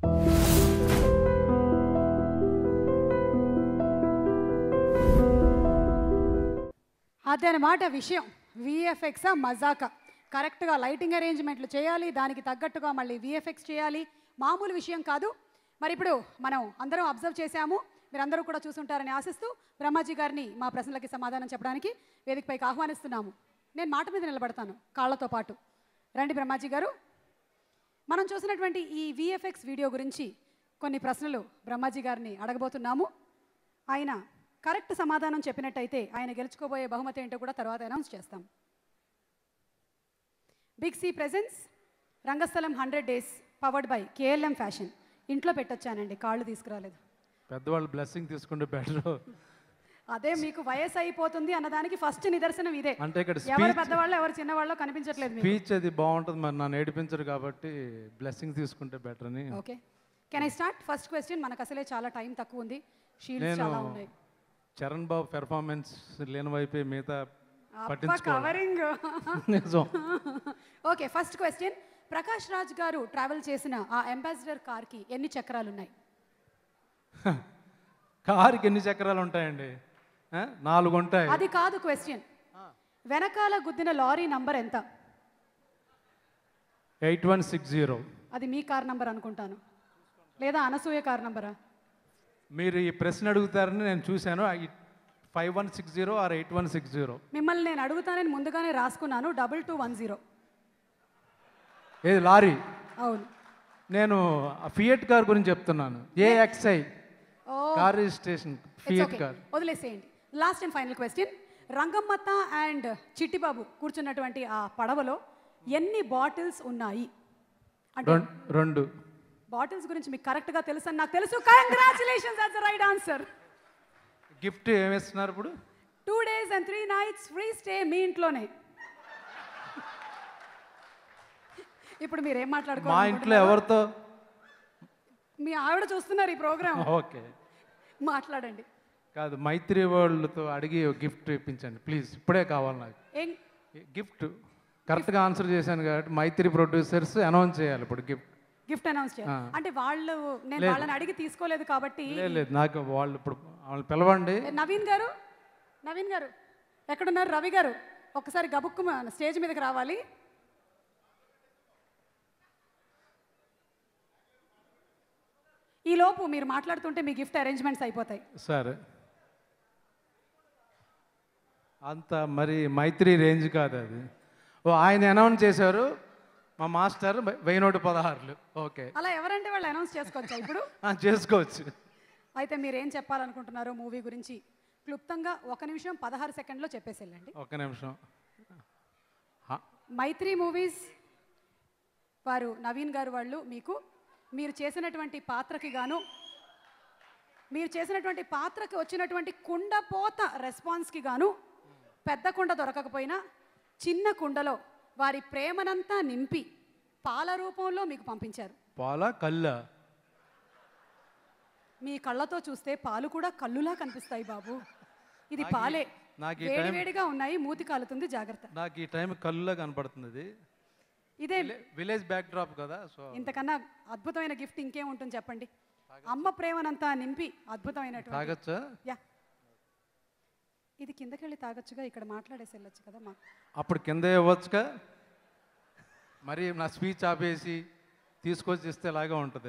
అదనమాట విషయం. విఎఫ్ఎక్సా మజాకా, కరెక్ట్గా లైటింగ్ అరేంజ్మెంట్లు చేయాలి, దానికి తగ్గట్టుగా మళ్ళీ విఎఫ్ఎక్స్ చేయాలి, మామూలు విషయం కాదు. మరి ఇప్పుడు మనం అందరం అబ్జర్వ్ చేశాము, మీరందరూ కూడా చూసుంటారని ఆశిస్తూ బ్రహ్మాజీ గారిని మా ప్రశ్నలకి సమాధానం చెప్పడానికి వేదికపైకి ఆహ్వానిస్తున్నాము. నేను మాట మీద నిలబడతాను కాళ్ళతో పాటు. రండి బ్రహ్మాజీ గారు. మనం చూసినటువంటి ఈ విఎఫ్ఎక్స్ వీడియో గురించి కొన్ని ప్రశ్నలు బ్రహ్మాజీ గారిని అడగబోతున్నాము. ఆయన కరెక్ట్ సమాధానం చెప్పినట్టయితే ఆయన గెలుచుకోబోయే బహుమతి ఏంటో కూడా తర్వాత అనౌన్స్ చేస్తాం. Big C presents Rangasthalam 100 days powered by KLM fashion. ఇంట్లో పెట్టొచ్చానండి, కాళ్ళు తీసుకురాలేదు. పెద్దవాళ్ళు బ్లెస్సింగ్ తీసుకుంటే బెటర్. అదే మీకు వయసు అయిపోతుంది అన్నదానికి ఫస్ట్ నిదర్శనం ఇదే. అంటే ఇక్కడ ఎవరు పెద్దవాళ్ళు ఎవరు చిన్నవాళ్ళు కనిపించట్లేదు. స్పీచ్ అది బాగుంటుంది, మరి నన్ను ఏడిపించరు కాబట్టి బ్లెస్సింగ్ తీసుకుంటే బెటర్ అని. Okay, can I start? First question. మనకు అసలే చాలా టైం తక్కువ ఉంది, షీల్డ్స్ చాలా ఉన్నాయి. చరణ్ బాబు పెర్ఫార్మెన్స్ లేని వైపు మిగతా కవరింగ్. నిజం. Okay, first question. Prakash Raj గారు ట్రావెల్ చేసిన ఆ అంబాసిడర్ కార్కి ఎన్ని చక్రాలు ఉన్నాయి? కార్కి ఎన్ని చక్రాలు ఉంటాయండి? 4 ఉంటాయి. అది కాదు క్వశ్చన్. వెనకాల గుద్దిన లారీ నంబర్ ఎంత? 8160. అది మీ కార్ నంబర్ అనుకుంటాను, లేదా అనసూయ కార్ నంబరా? మీరు ఈ ప్రశ్న అడుగుతారని నేను చూశాను. 5160 ఆర్ 8160. మిమ్మల్ని నేను అడుగుతానని ముందుగానే రాసుకున్నాను. 2210. ఏది లారీ? అవును. నేను ఫియట్ కార్ గురించి చెప్తున్నాను. AXI car registration Fiat car. వదిలేసేయండి. Last and final question. Rangammatta and Chittibabu కూర్చున్నటువంటి ఆ పడవలో ఎన్ని బాటిల్స్ ఉన్నాయి? అంటే 2 బాటిల్స్ గురించి మీకు కరెక్ట్గా తెలుసు అని నాకు తెలుసు. Congratulations, that's the right answer. Gift ఏమిస్తున్నారు ఇప్పుడు? 2 days and 3 nights free stay మీ ఇంట్లోనే. ఇప్పుడు మీరు ఏం మాట్లాడుకోవాలి? మా ఇంట్లో ఎవరితో? మీ ఆవిడ చూస్తున్నారు ఈ ప్రోగ్రామ్. ఓకే, మాట్లాడండి. కాదు, మైత్రి వాళ్ళతో అడిగి గిఫ్ట్ ఇప్పించండి ప్లీజ్. ఇప్పుడే కావాలి నాకు గిఫ్ట్. కరెక్ట్గా ఆన్సర్ చేశాను కాబట్టి మైత్రి ప్రొడ్యూసర్స్ అనౌన్స్ చేయాలి ఇప్పుడు గిఫ్ట్ అనౌన్స్ చేయాలి. అంటే వాళ్ళు, నేను వాళ్ళని అడిగి తీసుకోలేదు కాబట్టి. లేదు, నాకు వాళ్ళు ఇప్పుడు వాళ్ళు పిలవండి. నవీన్ గారు, నవీన్ గారు ఎక్కడున్నారు? రవి గారు ఒకసారి గబుక్కు స్టేజ్ మీదకి రావాలి. ఈ లోపు మీరు మాట్లాడుతుంటే మీ గిఫ్ట్ అరేంజ్మెంట్స్ అయిపోతాయి. సరే, అంత మరి మైత్రి రేంజ్ కాదు అది. ఆయన అనౌన్స్ చేశారు, మా మాస్టర్ 1116. ఓకే, అలా ఎవరంటే వాళ్ళు అనౌన్స్ చేసుకోవచ్చా ఇప్పుడు? చేసుకోవచ్చు. అయితే మీరు ఏం చెప్పాలనుకుంటున్నారో మూవీ గురించి క్లుప్తంగా 1 నిమిషం 16 సెకండ్లో చెప్పేసి వెళ్ళండి. 1 నిమిషం. మైత్రి మూవీస్ వారు నవీన్ గారు వాళ్ళు మీకు మీరు చేసినటువంటి పాత్రకి గాను, మీరు చేసినటువంటి పాత్రకి వచ్చినటువంటి కుండపోత రెస్పాన్స్కి గాను పెద్ద కుండ దొరకకపోయినా చిన్న కుండలో వారి ప్రేమనంతా నింపి పాల రూపంలో మీకు పంపించారు. పాల కళ్ళ? మీ కళ్ళతో చూస్తే పాలు కూడా కళ్ళులా కనిపిస్తాయి బాబు. ఇది పాలే, వేడివేడిగా ఉన్నాయి, మూతి కాలుతుంది, జాగ్రత్త. నాకు ఈ టైం కళ్ళులా కనపడుతుంది. ఇదే విలేజ్ బ్యాక్ డ్రాప్ కదా, సో ఇంతకన్నా అద్భుతమైన గిఫ్ట్ ఇంకేం ఉంటుంది చెప్పండి? అమ్మ ప్రేమనంతా నింపి అద్భుతమైనటువంటి. తాగొచ్చా? యా, ఇది కిందకెళ్ళి తాగొచ్చుగా, ఇక్కడ మాట్లాడేసి వెళ్ళొచ్చు కదా. మాకు అప్పుడు కింద ఇవ్వచ్చుగా, మరి నా స్పీచ్ ఆపేసి తీసుకొచ్చి ఇస్తే లాగా ఉంటుంది.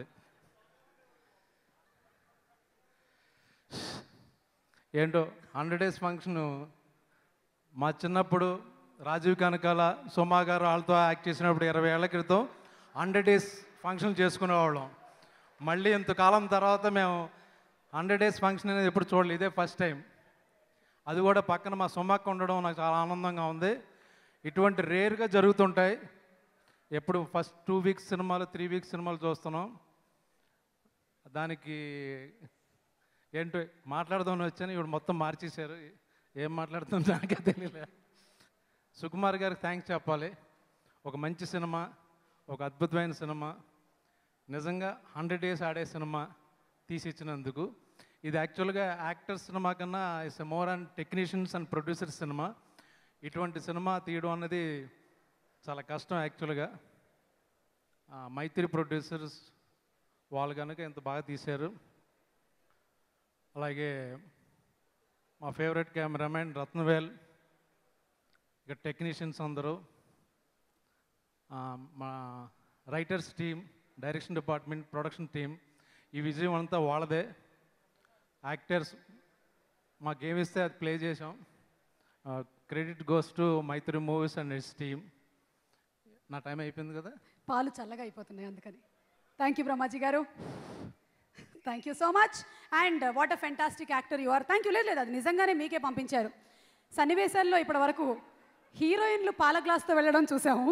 ఏంటో 100 days ఫంక్షను మా చిన్నప్పుడు రాజీవ్ కనకాల, సుమా గారు వాళ్ళతో యాక్ట్ చేసినప్పుడు 20 ఏళ్ల క్రితం 100 days ఫంక్షన్ చేసుకునేవాళ్ళం. మళ్ళీ ఇంతకాలం తర్వాత మేము 100 days ఫంక్షన్ అనేది ఎప్పుడు చూడలేదు, ఇదే ఫస్ట్ టైం. అది కూడా పక్కన మా సుమక్క ఉండడం నాకు చాలా ఆనందంగా ఉంది. ఇటువంటి రేర్గా జరుగుతుంటాయి. ఎప్పుడు ఫస్ట్ 2 weeks సినిమాలు, 3 weeks సినిమాలు చూస్తున్నాం. దానికి ఏంటో మాట్లాడదామని వచ్చాను, ఇప్పుడు మొత్తం మార్చేశారు. ఏం మాట్లాడుతుందో నాకే తెలియలే. సుకుమార్ గారికి థ్యాంక్స్ చెప్పాలి. ఒక మంచి సినిమా, ఒక అద్భుతమైన సినిమా, నిజంగా 100 days ఆడే సినిమా తీసి ఇచ్చినందుకు. ఇది యాక్చువల్గా యాక్టర్స్ సినిమా కన్నా it's more and technicians and producers cinema. ఇటువంటి సినిమా తీయడం అన్నది చాలా కష్టం యాక్చువల్గా. మైత్రి ప్రొడ్యూసర్స్ వాళ్ళు కనుక ఇంత బాగా తీశారు. అలాగే మా ఫేవరెట్ కెమెరామెన్ రత్నవేల్, ఇక టెక్నీషియన్స్ అందరూ, మా writers team, direction department, production team, ఈ విజయం అంతా వాళ్ళదే. యాక్టర్స్ మాకేమిస్తే అది ప్లే చేసాం. Credit goes to Mythri Movies and it's team. నా టైం అయిపోయింది కదా, పాలు చల్లగా అయిపోతున్నాయి అందుకని. థ్యాంక్ యూ బ్రహ్మాజీ గారు, thank you so much. And what a fantastic actor you are. Thank you. లేదు అది నిజంగానే మీకే పంపించారు. సన్నివేశాల్లో ఇప్పటి వరకు హీరోయిన్లు పాల గ్లాస్తో వెళ్ళడం చూసాము.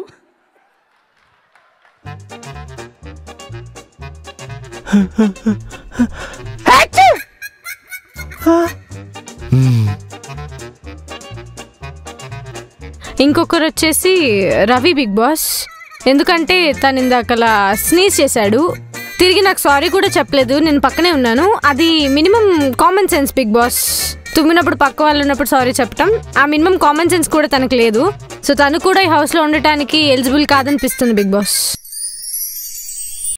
ఇంకొకరు వచ్చేసి రవి బిగ్ బాస్. ఎందుకంటే తను ఇందాకలా స్నీజ్ చేశాడు, తిరిగి నాకు సారీ కూడా చెప్పలేదు, నేను పక్కనే ఉన్నాను. అది minimum common sense Bigg Boss. తుమ్మినప్పుడు పక్క వాళ్ళు ఉన్నప్పుడు సారీ చెప్పటం, ఆ మినిమం కామన్ సెన్స్ కూడా తనకు లేదు. సో తను కూడా ఈ హౌస్లో ఉండటానికి ఎలిజిబుల్ కాదనిపిస్తుంది బిగ్ బాస్.